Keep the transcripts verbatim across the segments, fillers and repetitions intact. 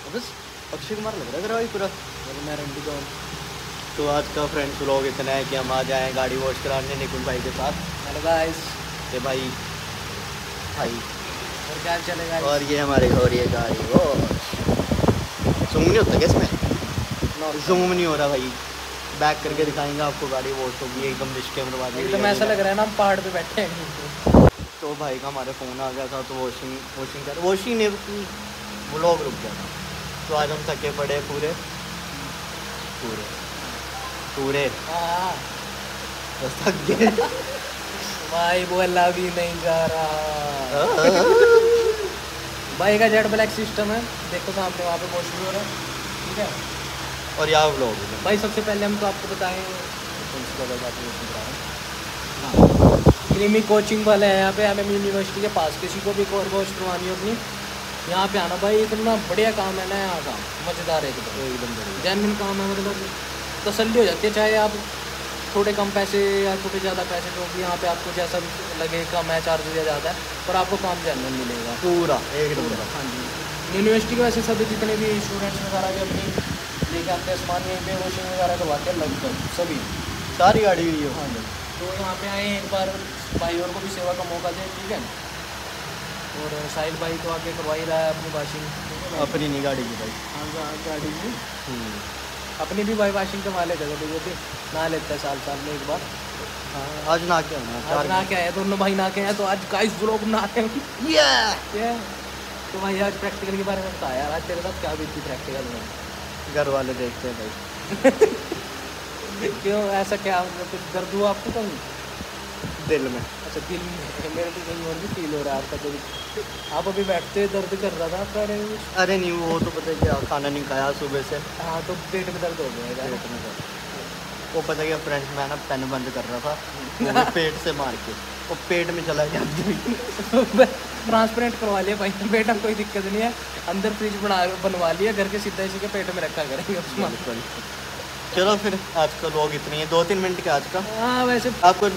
बस अक्षय कुमार लग रहा है भाई पूरा, मैं रंडी का। तो आज का फ्रेंड्स व्लॉग इतना है कि हम आ जाएँ गाड़ी वॉश कराने निकुल भाई के साथ। हेलो गाइस, ये भाई भाई और क्या चलेगा। और ये हमारे हो रही है गाड़ी वॉश। जूम नहीं होता क्या इसमें? जूम नहीं हो रहा भाई, बैक करके दिखाएंगे आपको। गाड़ी वॉश होगी एकदम डिस्क्लेमर वाली। एकदम ऐसा लग रहा है ना हम पहाड़ पे बैठे हैं। तो भाई का हमारे फ़ोन आ गया था तो वॉशिंग वॉशिंग कर वॉशिंग ने व्लॉग रुक गया था। तो आज हम थके पड़े पूरे पूरे पूरे हाँ बस थक गए भाई। वो अल्लाह भी नहीं जा रहा भाई का जेट ब्लैक सिस्टम है, देखो सामने वहाँ पे वॉशिंग हो रहा है, ठीक है। और यहाँ व्लॉग भाई सबसे पहले हम तो आपको बताएं क्रीमी कोचिंग वाले हैं यहाँ पे एम एम यूनिवर्सिटी के पास। किसी को भी एक और वॉश करवानी हो अपनी, यहाँ पे आना भाई। इतना बढ़िया काम है ना यहाँ का, मज़ेदार है एकदम एकदम बढ़िया जेन्युइन काम है। मतलब तसल्ली हो जाती है, चाहे आप थोड़े कम पैसे या थोड़े ज़्यादा पैसे जो भी यहाँ पे आपको जैसा भी लगे, कम है चार्ज दिया जाता है, पर आपको काम जेन्युइन मिलेगा पूरा एकदम। हाँ जी, यूनिवर्सिटी के वैसे सभी जितने भी स्टूडेंट्स वगैरह भी अपनी लेके आते हैं सामान, यहीं पे वॉशिंग वगैरह करवाते हैं लगभग सभी, सारी गाड़ी हुई हो। हाँ जी, तो यहाँ पे आए एक बार भाई और को भी सेवा का मौका दें, ठीक है। और साहिल भाई तो आके करवा ही रहा है अपनी वाशिंग, अपनी नहीं गाड़ी की भाई। हाँ गाड़ी की अपनी भी भाई वाशिंग करवा लेते हैं, कभी कभी नहा लेते हैं साल साल में एक बार। हाँ आज ना क्या होना, आज ना क्या है, दोनों भाई ना के हैं, तो आज गाइस व्लॉग ना आते हैं ये। तो भाई आज प्रैक्टिकल के बारे में बता यार, आज तेरे साथ क्या बीती प्रैक्टिकल में? घर वाले देखते हैं भाई क्यों ऐसा क्या, मतलब कुछ दर्द हुआ आपको कहीं दिल में? अच्छा दिल में, मेरे को कहीं और भी फील हो रहा है आपका दिल। आप अभी बैठते दर्द कर रहा था आपका? अरे नहीं वो तो पता है क्या, खाना नहीं खाया सुबह से। हाँ तो पेट में दर्द हो गया है। पेट में दर्द, वो पता है क्या फ्रेंड्स, मैं ना पेन बंद कर रहा था वो भी पेट से मार के, वो पेट में चला गया। ट्रांसपेरेंट करवा लिया भाई, पेट में कोई दिक्कत नहीं है, अंदर फ्रिज बना बनवा लिया घर के, सीधा इसी के पेट में रखा करेंगे। चलो फिर आज का व्लॉग इतनी है, दो तीन मिनट का आज का। हाँ वैसे आपको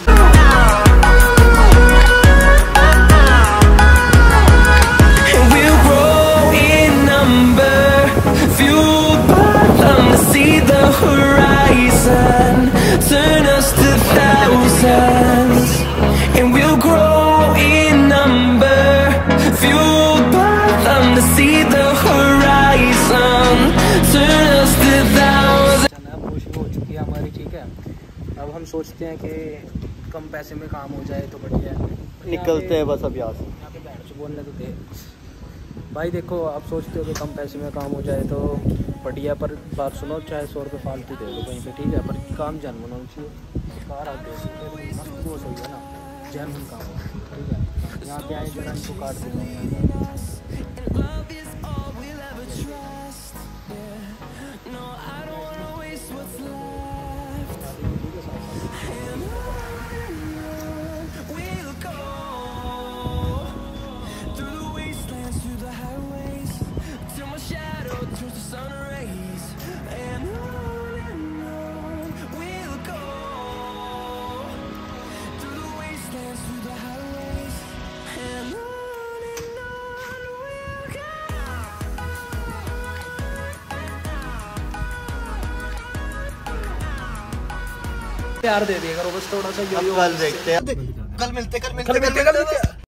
turn us to thousands, and we'll grow in number, fueled by them to see the horizon, turn us to thousands. Washing हो चुकी है हमारी, ठीक है। अब हम सोचते हैं कि कम पैसे में काम हो जाए तो बढ़िया है, निकलते हैं बस अब यहाँ से। यहाँ पे बैठ से बोलने तो दे भाई। देखो आप सोचते हो कि कम पैसे में काम हो जाए तो बढ़िया, पर बात सुनो, चाहे सौ रुपये फालतू दे दो कहीं पे, ठीक है, पर काम जैन होना चाहिए। कार आप दे सकते हो मस्त, वो सही है ना, जैन काम हो, ठीक है। यहाँ पे आए जरा इनको काट देना। प्यार दे दिया करो बस थोड़ा सा। कल देखते हैं, कल मिलते कल मिलते कल मिलते कल मिलते